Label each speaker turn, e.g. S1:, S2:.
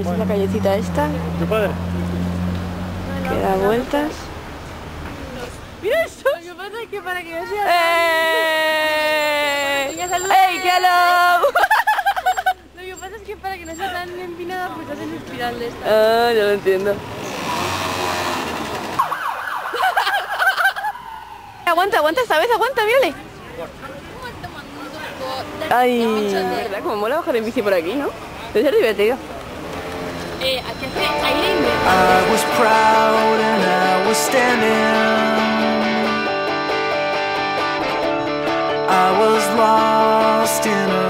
S1: Es la callecita esta.
S2: ¿Tu padre?
S1: Que da vueltas.
S3: ¡Mira esto! Lo que pasa es que para que no sea... Venga, saluda.
S1: ¡Ey, qué hello!
S3: Lo que pasa es que para que no sea tan empinada, pues hacen espiral de esta.
S1: Ah, ya lo entiendo. Aguanta, aguanta esta vez, aguanta, mírale. Ay, ¿verdad? Como mola bajar en bici por aquí, ¿no? Debe ser divertido.
S3: Aquí hace aire invernal.
S4: I was proud and I was standing. I was lost in a